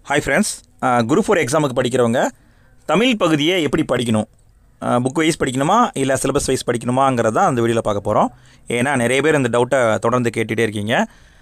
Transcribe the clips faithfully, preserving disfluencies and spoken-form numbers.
Hi friends, group four எக்ஸாமுக்கு படிக்கிறவங்க தமிழ் பகுதியை எப்படி படிக்கணும், புக் வைஸ் படிக்கணுமா இல்லை சிலபஸ் வைஸ் படிக்கணுமாங்கிறது தான் அந்த வீடியோவில் பார்க்க போகிறோம். ஏன்னா நிறைய பேர் இந்த டவுட்டை தொடர்ந்து கேட்டுகிட்டே இருக்கீங்க.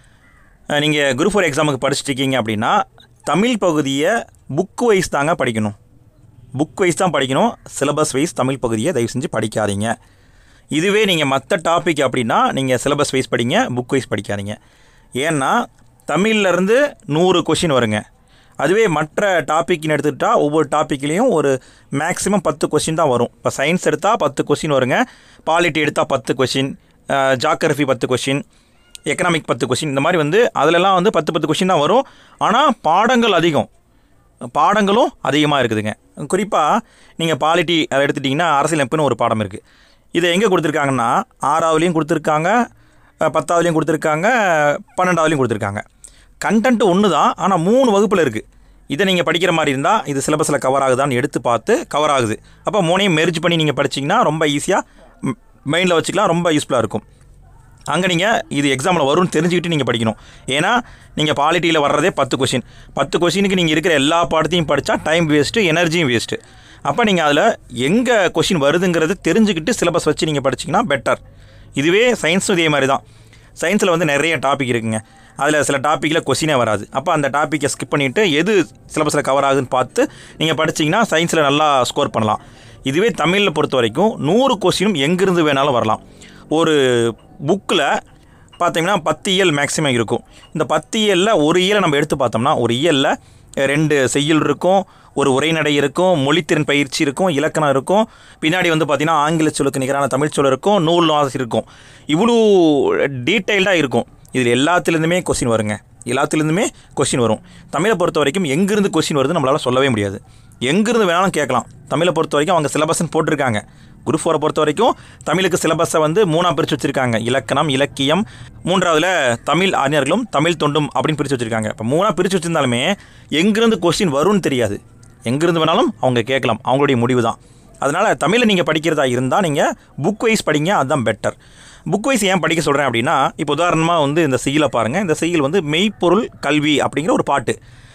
நீங்கள் குரூப் ஃபோர் எக்ஸாமுக்கு படிச்சுட்டு இருக்கீங்க அப்படின்னா தமிழ் பகுதியை புக் வைஸ் தாங்க படிக்கணும். புக் வைஸ் தான் படிக்கணும். சிலபஸ் வைஸ் தமிழ் பகுதியை தயவு செஞ்சு படிக்காதீங்க. இதுவே நீங்கள் மற்ற டாபிக் அப்படின்னா நீங்கள் சிலபஸ் வைஸ் படிங்க, புக் வைஸ் படிக்காதீங்க. ஏன்னா தமிழ்லேருந்து நூறு கொஷின் வருங்க. அதுவே மற்ற டாப்பிக்னு எடுத்துக்கிட்டால் ஒவ்வொரு டாப்பிக்லேயும் ஒரு மேக்ஸிமம் பத்து கொஷின் தான் வரும். இப்போ சயின்ஸ் எடுத்தால் பத்து கொஷின் வருங்க, பாலிட்டி எடுத்தால் பத்து கொஷின், ஜாகிரஃபி பத்து கொஷின், எக்கனாமிக் பத்து கொஷின், இந்த மாதிரி வந்து அதிலெல்லாம் வந்து பத்து பத்து கொஷின் தான் வரும். ஆனால் பாடங்கள் அதிகம், பாடங்களும் அதிகமாக இருக்குதுங்க. குறிப்பாக நீங்கள் பாலிட்டி அதை எடுத்துட்டிங்கன்னா அரசியலமைப்புன்னு ஒரு பாடம் இருக்குது. இதை எங்கே கொடுத்துருக்காங்கன்னா ஆறாவதுலேயும் கொடுத்துருக்காங்க, பத்தாவதுலேயும் கொடுத்துருக்காங்க, பன்னெண்டாவதுலேயும் கொடுத்துருக்காங்க. கண்டென்ட் ஒன்று தான், ஆனால் மூணு வகுப்பில் இருக்குது. இதை நீங்கள் படிக்கிற மாதிரி இருந்தால் இது சிலபஸில் கவர் ஆகுதான்னு எடுத்து பார்த்து கவர் ஆகுது. அப்போ மூணையும் மெர்ஜ் பண்ணி நீங்கள் படிச்சிங்கன்னா ரொம்ப ஈஸியாக மைண்டில் வச்சுக்கலாம், ரொம்ப யூஸ்ஃபுல்லாக இருக்கும். அங்கே நீங்கள் இது எக்ஸாமில் வரும்னு தெரிஞ்சுக்கிட்டு நீங்கள் படிக்கணும். ஏன்னா நீங்கள் பாலிட்டியில் வர்றதே பத்து கொஷின், பத்து கொஷினுக்கு நீங்கள் இருக்கிற எல்லா பாடத்தையும் படித்தா டைம் வேஸ்ட்டு, எனர்ஜியும் வேஸ்ட்டு. அப்போ நீங்கள் அதில் எங்கே கொஷின் வருதுங்கிறது தெரிஞ்சுக்கிட்டு சிலபஸ் வச்சு நீங்கள் படிச்சிங்கன்னா பெட்டர். இதுவே சயின்ஸும் இதே மாதிரி தான். சயின்ஸில் வந்து நிறைய டாபிக் இருக்குங்க. அதில் சில டாப்பிக்கில் கொஷினே வராது. அப்போ அந்த டாப்பிக்கை ஸ்கிப் பண்ணிவிட்டு எது சிலபஸில் கவர் ஆகுதுன்னு பார்த்து நீங்கள் படிச்சிங்கன்னா சயின்ஸில் நல்லா ஸ்கோர் பண்ணலாம். இதுவே தமிழில் பொறுத்த வரைக்கும் நூறு கொஷினும் எங்கேருந்து வேணாலும் வரலாம். ஒரு புக்கில் பார்த்தீங்கன்னா பத்து இயல் மேக்ஸிமம் இருக்கும். இந்த பத்து இயலில் ஒரு இயலை நம்ம எடுத்து பார்த்தோம்னா ஒரு இயலில் ரெண்டு செய்யுள் இருக்கும், ஒரு உரைநடை இருக்கும், மொழித்திறன் பயிற்சி இருக்கும், இலக்கணம் இருக்கும், பின்னாடி வந்து பார்த்திங்கன்னா ஆங்கில சொல்லுக்கு நிகரான தமிழ் சொல் இருக்கும், நூல் வாசி இருக்கும். இவ்வளோ டீட்டெயில்டாக இருக்கும். இதில் எல்லாத்துலேருந்துமே கொஸ்டின் வருங்க, எல்லாத்துலேருந்துமே கொஸ்டின் வரும். தமிழை பொறுத்த வரைக்கும் எங்கேருந்து கொஸ்டின் வருது நம்மளால் சொல்லவே முடியாது. எங்கேருந்து வேணாலும் கேட்கலாம். தமிழை பொறுத்த வரைக்கும் அவங்க சிலபஸ்ன்னு போட்டிருக்காங்க. குரூப் ஃபோரை பொறுத்த வரைக்கும் தமிழுக்கு சிலபஸை வந்து மூணாக பிரித்து வச்சுருக்காங்க. இலக்கணம், இலக்கியம், மூன்றாவதில் தமிழ் அறிஞர்களும் தமிழ் தொண்டும் அப்படின்னு பிரித்து வச்சுருக்காங்க. இப்போ மூணாக பிரித்து வச்சுருந்தாலுமே எங்கேருந்து கொஸ்டின் வரும்னு தெரியாது. எங்கேருந்து வேணாலும் அவங்க கேட்கலாம், அவங்களுடைய முடிவு தான். அதனால் தமிழை நீங்கள் படிக்கிறதா இருந்தால் நீங்கள் புக் வைஸ் படிங்க, அதுதான் பெட்டர். புக் வைஸ் ஏன் படிக்க சொல்கிறேன் அப்படின்னா, இப்போ உதாரணமாக வந்து இந்த செய்யுளை பாருங்கள். இந்த செய்யுள் வந்து மெய்ப்பொருள் கல்வி அப்படிங்கிற ஒரு பாட்டு.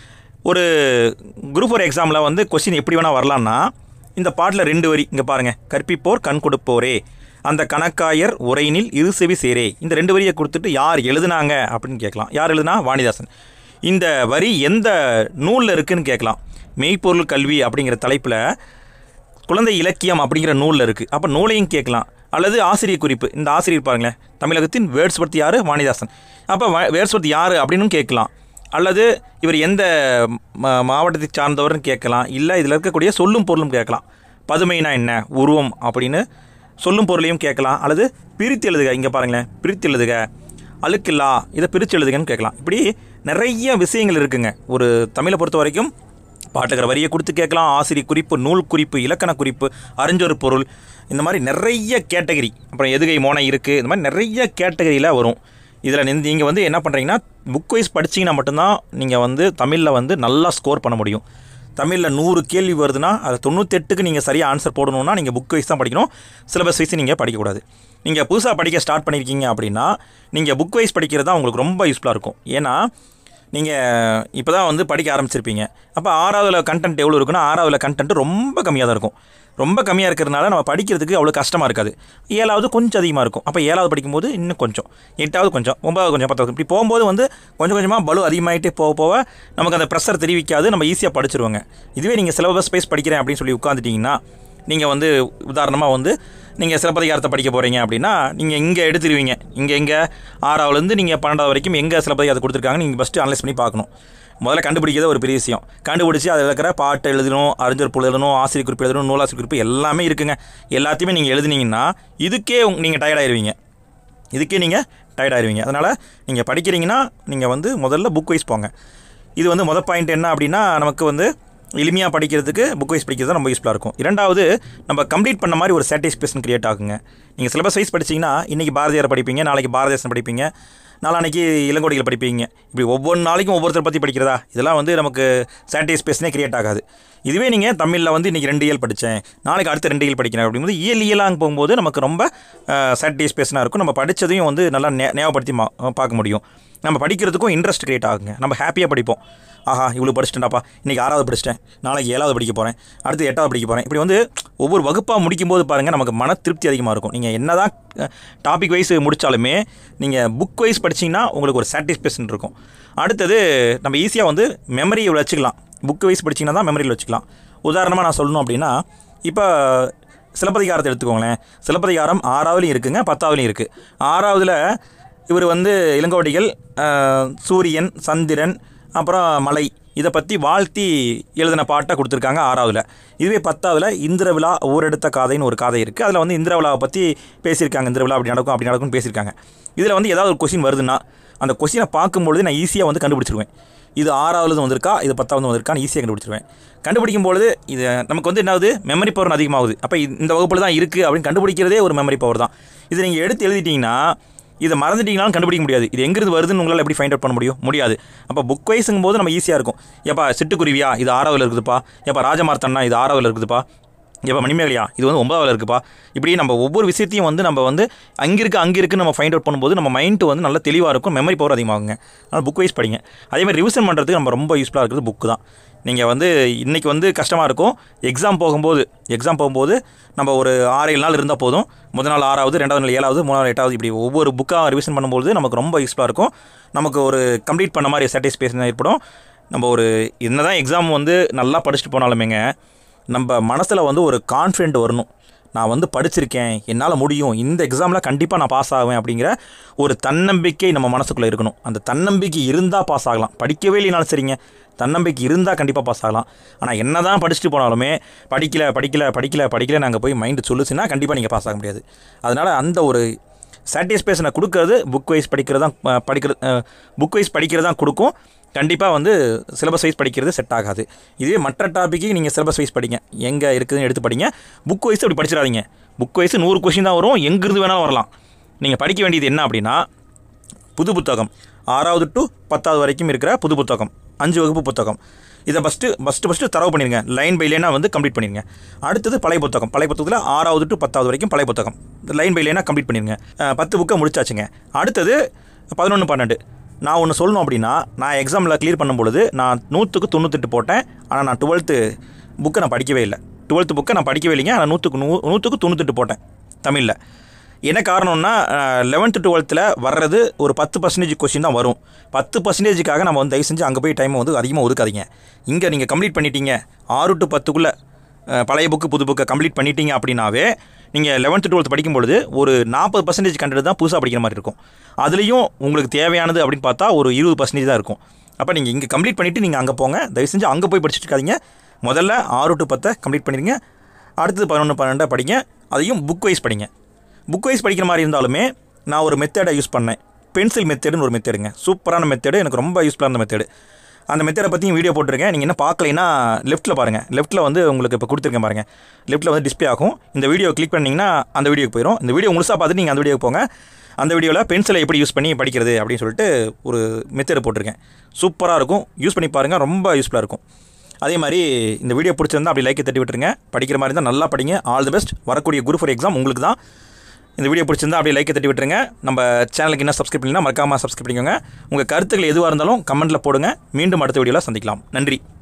ஒரு குரூப் ஃபோர் எக்ஸாமில் வந்து கொஸ்டின் எப்படி வேணால் வரலான்னா, இந்த பாட்டில் ரெண்டு வரி இங்கே பாருங்கள். கற்பிப்போர் கண் கொடுப்போரே, அந்த கணக்காயர் உரையினில் இருசெவி சேரே, இந்த ரெண்டு வரியை கொடுத்துட்டு யார் எழுதுனாங்க அப்படின்னு கேட்கலாம். யார் எழுதுனா? வாணிதாசன். இந்த வரி எந்த நூலில் இருக்குதுன்னு கேட்கலாம். மெய்ப்பொருள் கல்வி அப்படிங்கிற தலைப்பில் குழந்தை இலக்கியம் அப்படிங்கிற நூலில் இருக்குது. அப்போ நூலையும் கேட்கலாம். அல்லது ஆசிரியர் குறிப்பு, இந்த ஆசிரியர் பாருங்களேன், தமிழகத்தின் வேர்ட்ஸ்வர்த் யார்? வாணிதாசன். அப்போ வேர்ட்ஸ்வர்த் யார் அப்படின்னு கேட்கலாம். அல்லது இவர் எந்த மாவட்டத்தை சார்ந்தவர்னு கேட்கலாம். இல்லை இதில் இருக்கக்கூடிய சொல்லும் பொருளும் கேட்கலாம். பதுமைனா என்ன, உருவம் அப்படின்னு சொல்லும் பொருளையும் கேட்கலாம். அல்லது பிரித்து எழுதுக, இங்கே பாருங்களேன், பிரித்து எழுதுக, அழுக்கில்லா, இதை பிரித்து எழுதுகன்னு கேட்கலாம். இப்படி நிறைய விஷயங்கள் இருக்குங்க. ஒரு தமிழை பொறுத்த வரைக்கும் பாட்டுக்கிற வரியை கொடுத்து கேட்கலாம், ஆசிரியர் குறிப்பு, நூல் குறிப்பு, இலக்கண குறிப்பு, அறிஞ்சொரு பொருள், இந்த மாதிரி நிறைய கேட்டகரி. அப்புறம் எதுகை மோனை இருக்குது, இந்த மாதிரி நிறைய கேட்டகரியில் வரும். இதில் நீங்கள் வந்து என்ன பண்ணுறீங்கன்னா புக் வைஸ் படிச்சிங்கன்னா மட்டும்தான் நீங்கள் வந்து தமிழில் வந்து நல்லா ஸ்கோர் பண்ண முடியும். தமிழில் நூறு கேள்வி வருதுன்னா அது தொண்ணூற்றெட்டுக்கு நீங்கள் சரியாக ஆன்சர் போடணுன்னா நீங்கள் புக் வைஸ் தான் படிக்கணும், சிலபஸ் வைஸ் நீங்கள் படிக்கக்கூடாது. நீங்கள் புதுசாக படிக்க ஸ்டார்ட் பண்ணியிருக்கீங்க அப்படின்னா நீங்கள் புக் வைஸ் படிக்கிறது தான் உங்களுக்கு ரொம்ப யூஸ்ஃபுல்லாக இருக்கும். ஏன்னா நீங்கள் இப்போ தான் வந்து படிக்க ஆரம்பிச்சிருப்பீங்க. அப்போ ஆறாவதில் கண்டென்ட் எவ்வளோ இருக்குன்னா, ஆறாவதில் கண்டென்ட் ரொம்ப கம்மியாக தான் இருக்கும். ரொம்ப கம்மியாக இருக்கிறதுனால நம்ம படிக்கிறதுக்கு அவ்வளோ கஷ்டமாக இருக்காது. ஏழாவது கொஞ்சம் அதிகமாக இருக்கும். அப்போ ஏழாவது படிக்கும்போது இன்னும் கொஞ்சம், எட்டாவது கொஞ்சம், ஒன்பதாவது கொஞ்சம், பத்தாவது இப்படி போகும்போது வந்து கொஞ்சம் கொஞ்சமாக பலு அதிகமாகிட்டே போக போக நமக்கு அந்த ப்ரெஷர் தெரிவிக்காது, நம்ம ஈஸியாக படிச்சிருவோங்க. இதுவே நீங்கள் சிலபஸ் வைஸ் படிக்கிறேன் அப்படின்னு சொல்லி உட்காந்துட்டிங்கன்னா, நீங்கள் வந்து உதாரணமாக வந்து நீங்கள் சிலப்பதிகாரத்தை படிக்க போகிறீங்க அப்படின்னா நீங்கள் இங்கே எடுத்துருவீங்க. இங்கே எங்கே ஆறாவதுலேருந்து நீங்கள் பன்னெண்டாவது வரைக்கும் எங்கே சிலப்பதிகாரத்தை கொடுத்துருக்காங்கன்னு நீங்கள் ஃபஸ்ட்டு அனலைஸ் பண்ணி பார்க்கணும். முதல்ல கண்டுபிடிக்கிறத ஒரு பெரிய விஷயம். கண்டுபிடிச்சி அதில் இருக்கிற பாட்டு எழுதணும், அறிஞர் பொருள் எழுதணும், ஆசிரியர் குறிப்பு எழுதணும், நூலாசிரியர் குறிப்பு எல்லாமே இருக்குங்க. எல்லாத்தையுமே நீங்கள் எழுதுனீங்கன்னா இதுக்கே நீங்கள் டயர்டாயிருவீங்க. இதுக்கே நீங்கள் டயர்டாயிருவீங்க. அதனால் நீங்கள் படிக்கிறீங்கன்னா நீங்கள் வந்து முதல்ல புக் வைஸ் போங்க. இது வந்து முதல் பாயிண்ட் என்ன அப்படின்னா, நமக்கு வந்து எளிமையாக படிக்கிறதுக்கு புக் வைஸ் படிக்கிறது தான் ரொம்ப யூஸ்ஃபுல்லாக இருக்கும். இரண்டாவது, நம்ம கம்ப்ளீட் பண்ண மாதிரி ஒரு சாட்டிஸ்ஃபேக்ஷன் கிரியேட் ஆகுங்க. நீங்கள் சிலபஸ் வைஸ் படிச்சிங்கன்னா இன்றைக்கி பாரதியார் படிப்பீங்க, நாளைக்கு பாரதிதாசன் படிப்பீங்க, நாளான்னைக்கு இளங்கோடிகள் படிப்பீங்க. இப்படி ஒவ்வொரு நாளைக்கும் ஒவ்வொருத்தரை பற்றி படிக்கிறதா, இதெல்லாம் வந்து நமக்கு சாட்டிஸ்ஃபேக்ஷனே கிரியேட் ஆகாது. இதுவே நீங்கள் தமிழில் வந்து இன்றைக்கி ரெண்டு இயல் படித்தேன், நாளைக்கு அடுத்த ரெண்டு இயல் படிக்கிறேன் அப்படிங்கும்போது இயல் இயலாக போகும்போது நமக்கு ரொம்ப சாட்டிஸ்ஃபேக்ஷனாக இருக்கும். நம்ம படித்ததையும் வந்து நல்லா நே ஞாபகப்படுத்தி பார்க்க முடியும். நம்ம படிக்கிறதுக்கும் இன்ட்ரெஸ்ட் கிரியேட் ஆகுங்க. நம்ம ஹாப்பியாக படிப்போம். ஆஹா இவ்வளோ படிச்சிட்டேன்டாப்பா, இன்றைக்கி ஆறாவது படிச்சிட்டேன், நாளைக்கு ஏழாவது படிக்க போகிறேன், அடுத்து எட்டாவது படிக்க போகிறேன். இப்படி வந்து ஒவ்வொரு வகுப்பாக முடிக்கும்போது பாருங்கள் நமக்கு மன திருப்தி அதிகமாக இருக்கும். நீங்கள் என்ன தான் டாபிக் வைஸ் முடித்தாலுமே நீங்கள் புக் வைஸ் படிச்சிங்கன்னா உங்களுக்கு ஒரு சாட்டிஸ்ஃபேக்ஷன் இருக்கும். அடுத்தது நம்ம ஈஸியாக வந்து மெமரியை வச்சுக்கலாம். புக் வைஸ் படிச்சிங்கன்னா தான் மெமரியில் வச்சுக்கலாம். உதாரணமாக நான் சொல்லணும் அப்படின்னா, இப்போ சிலப்பதிகாரத்தை எடுத்துக்கோங்களேன். சிலப்பதிகாரம் ஆறாவதுலையும் இருக்குங்க, பத்தாவதுலையும் இருக்குது. ஆறாவதில் இவர் வந்து இளங்கோவடிகள் சூரியன், சந்திரன், அப்புறம் மலை இதை பற்றி வாழ்த்தி எழுதின பாட்டை கொடுத்துருக்காங்க ஆறாவதில். இதுவே பத்தாவதில் இந்திர விழா ஊரெடுத்த காதைன்னு ஒரு காதை இருக்குது. அதில் வந்து இந்திர விழாவை பற்றி பேசியிருக்காங்க. இந்திர விழா அப்படி நடக்கும் அப்படி நடக்கும்னு பேசியிருக்காங்க. இதில் வந்து ஏதாவது ஒரு கொஸ்டின் வருதுன்னா அந்த கொஸ்டினை பார்க்கும்பொழுது நான் ஈஸியாக வந்து கண்டுபிடிச்சிருவேன். இது ஆறாவது வந்திருக்கா, இது பத்தாவது வந்திருக்கான்னு ஈஸியாக கண்டுபிடிச்சிருவேன். கண்டுபிடிக்கும் பொழுது இது நமக்கு வந்து என்னாவது மெமரி பவர் அதிகமாகுது. அப்போ இந்த வகுப்பில் தான் இருக்குது அப்படின்னு கண்டுபிடிக்கிறதே ஒரு மெமரி பவர் தான். இதை நீங்கள் எடுத்து எழுதிட்டிங்கன்னா இதை மறந்துட்டிங்கனாலும் கண்டுபிடிக்க முடியாது. இது எங்கிருந்து வருதுன்னு உங்களால் எப்படி ஃபைண்ட் அவுட் பண்ண முடியும்? முடியாது. அப்போ புக் வைஸுங்கும் போது நம்ம ஈஸியாக இருக்கும். எப்பா சிட்டுக்குருவியா இது ஆறாவதில் இருக்குதுப்பா, எப்போ ராஜமார்த்தன்னா இது ஆறாவதில் இருக்குதுப்பா, எப்போ மணிமேகலையா இது வந்து ஒன்பதாவதில் இருக்குப்பா. இப்படி நம்ம ஒவ்வொரு விஷயத்தையும் வந்து நம்ம வந்து அங்கே இருக்குது அங்கே இருக்குன்னு நம்ம ஃபைண்ட் அவுட் பண்ணும்போது நம்ம மைண்டு வந்து நல்லா தெளிவாக இருக்கும், மெமரி பவர் அதிகமாகுங்க. அதனால் புக் வைஸ் படிங்க. அதேமாதிரி ரிவிஷன் பண்ணுறதுக்கு நம்ம ரொம்ப யூஸ்ஃபுல்லாக இருக்கிறது புக்கு தான். நீங்கள் வந்து இன்றைக்கி வந்து கஷ்டமாக இருக்கும், எக்ஸாம் போகும்போது எக்ஸாம் போகும்போது நம்ம ஒரு ஆறு ஏழு நாள் இருந்தால் போதும். முதல் நாள் ஆறாவது, ரெண்டாவது நாள் ஏழாவது, மூணாவது எட்டாவது, இப்படி ஒவ்வொரு புக்காக ரிவிஷன் பண்ணும்போது நமக்கு ரொம்ப யூஸ்ஃபுல்லாக இருக்கும். நமக்கு ஒரு கம்ப்ளீட் பண்ண மாதிரி சாட்டிஸ்ஃபேக்ஷன் ஏற்படும். நம்ம ஒரு என்ன தான் எக்ஸாம் வந்து நல்லா படிச்சுட்டு போனாலுமேங்க நம்ம மனசில் வந்து ஒரு கான்ஃபிடென்ட் வரணும். நான் வந்து படிச்சிருக்கேன், என்னால் முடியும், இந்த எக்ஸாமில் கண்டிப்பாக நான் பாஸ் ஆவேன் அப்படிங்கிற ஒரு தன்னம்பிக்கை நம்ம மனசுக்குள்ளே இருக்கணும். அந்த தன்னம்பிக்கை இருந்தால் பாஸ் ஆகலாம். படிக்கவே இல்லைனாலும் சரிங்க, தன்னம்பிக்கை இருந்தால் கண்டிப்பாக பாஸ் ஆகலாம். ஆனால் என்ன தான் படிச்சுட்டு போனாலுமே படிக்கல படிக்கல படிக்கல படிக்கல நாங்கள் போய் மைண்டு சொல்லுச்சுன்னா கண்டிப்பாக நீங்கள் பாஸ் ஆக முடியாது. அதனால் அந்த ஒரு சாட்டிஸ்ஃபேக்ஷனை கொடுக்கறது புக் வைஸ் படிக்கிறது தான் படிக்கிறது புக் வைஸ் படிக்கிறது தான் கொடுக்கும். கண்டிப்பாக வந்து சிலபஸ் வைஸ் படிக்கிறது செட் ஆகாது. இதுவே மற்ற டாப்பிக்கு நீங்கள் சிலபஸ் வைஸ் படிங்க, எங்கே இருக்குதுன்னு எடுத்து படிங்க. புக் வைஸ் அப்படி படிச்சிடாதீங்க. புக் வைஸ் நூறு கொஸ்டின் தான் வரும், எங்கிருந்து வேணாலும் வரலாம். நீங்கள் படிக்க வேண்டியது என்ன அப்படின்னா புது புத்தகம், ஆறாவது டு பத்தாவது வரைக்கும் இருக்கிற புது புத்தகம், அஞ்சு வகுப்பு புத்தகம். இதை ஃபஸ்ட்டு ஃபஸ்ட்டு ஃபஸ்ட்டு தரவு பண்ணிடுங்க. லைன் பை லைனாக வந்து கம்ப்ளீட் பண்ணிடுங்க. அடுத்தது பழைய புத்தகம். பழைய புத்தகத்தில் ஆறாவது டு பத்தாவது வரைக்கும் பழைய புத்தகம் லைன் பை லைனாக கம்ப்ளீட் பண்ணிடுங்க. பத்து புக்கை முடிச்சாச்சுங்க. அடுத்தது பதினொன்று பன்னெண்டு. நான் ஒன்று சொல்லணும் அப்படின்னா, நான் எக்ஸாமில் கிளியர் பண்ணும்பொழுது நான் நூற்றுக்கு தொண்ணூத்தெட்டு போட்டேன். ஆனால் நான் டுவெல்த்து புக்கை நான் படிக்கவே இல்லை. டுவெல்த்து புக்கை நான் படிக்கவே இல்லைங்க. ஆனால் நூற்றுக்கு நூ நூற்றுக்கு தொண்ணூத்தெட்டு போட்டேன் தமிழில். என்ன காரணம்னா லெவன்த்து டுவெல்த்தில் வர்றது ஒரு பத்து பர்சன்டேஜ் கொஸ்டின் தான் வரும். பத்து பர்சன்டேஜுக்காக நம்ம வந்து தயவு செஞ்சு அங்கே போய் டைமை வந்து அதிகமாக ஒதுக்காதீங்க. இங்கே நீங்கள் கம்ப்ளீட் பண்ணிட்டீங்க, ஆறு டு பத்துக்குள்ளே பழைய புக்கு புது புக்கை கம்ப்ளீட் பண்ணிட்டீங்க அப்படின்னாவே நீங்கள் லெவன்த்து டுவெல்த்து படிக்கும்பொழுது ஒரு நாற்பது பர்சன்டேஜ் கண்டென்ட் தான் புதுசாக படிக்கிற மாதிரி இருக்கும். அதுலேயும் உங்களுக்கு தேவையானது அப்படின்னு பார்த்தா ஒரு இருபது பர்சன்டேஜ் தான் இருக்கும். அப்போ நீங்கள் இங்கே கம்ப்ளீட் பண்ணிவிட்டு நீங்கள் அங்கே போங்க. தயவு செஞ்சு அங்கே போய் படிச்சுட்டு இருக்காதீங்க. முதல்ல ஆறு டு பத்தை கம்ப்ளீட் பண்ணிடுங்க. அடுத்தது பதினொன்று பன்னெண்டாக படிங்க. அதையும் புக் வைஸ் படிங்க. புக் வைஸ் படிக்கிற மாதிரி இருந்தாலுமே நான் ஒரு மெத்தடை யூஸ் பண்ணேன். பென்சில் மெத்தடுன்னு ஒரு மெத்தடுங்க, சூப்பரான மெத்தடு, எனக்கு ரொம்ப யூஸ்ஃபுல்லான மெத்தடு. அந்த மெத்தடை பற்றியும் வீடியோ போட்டிருக்கேன். நீங்கள் என்ன பார்க்கலைன்னா லெஃப்ட்டில் பாருங்கள். லெஃப்ட்டில் வந்து உங்களுக்கு இப்போ கொடுத்துருக்கேன் பாருங்கள். லெஃப்ட்டில் வந்து டிஸ்பிளே ஆகும். இந்த வீடியோ கிளிக் பண்ணிங்கன்னா அந்த வீடியோக்கு போயிடும். இந்த வீடியோ முழுசாக பார்த்துட்டு நீங்கள் அந்த வீடியோக்கு போங்க. அந்த வீடியோவில் பென்சிலை எப்படி யூஸ் பண்ணி படிக்கிறது அப்படின்னு சொல்லிட்டு ஒரு மெத்தடு போட்டிருக்கேன். சூப்பராக இருக்கும், யூஸ் பண்ணி பாருங்கள், ரொம்ப யூஸ்ஃபுல்லாக இருக்கும். அதே மாதிரி இந்த வீடியோ பிடிச்சிருந்தா அப்படி லைக்கை தட்டி விட்டுருங்க. படிக்கிற மாதிரி இருந்தால் நல்லா படிங்க. All the best. வரக்கூடிய குரூப் ஃபோர் எக்ஸாம் உங்களுக்கு தான். இந்த வீடியோ பிடிச்சிருந்தா அப்படியே லைக்கை தட்டி விட்டுருங்க. நம்ம சேனலுக்கு என்ன சப்ஸ்கிரைப் பண்ணிங்கன்னா மறக்காமல் சப்ஸ்கிரைப் பண்ணிக்கோங்க. உங்கள் கருத்துக்கள் எதுவாக இருந்தாலும் கமெண்ட்டில் போடுங்க. மீண்டும் அடுத்த வீடியோவில் சந்திக்கலாம். நன்றி.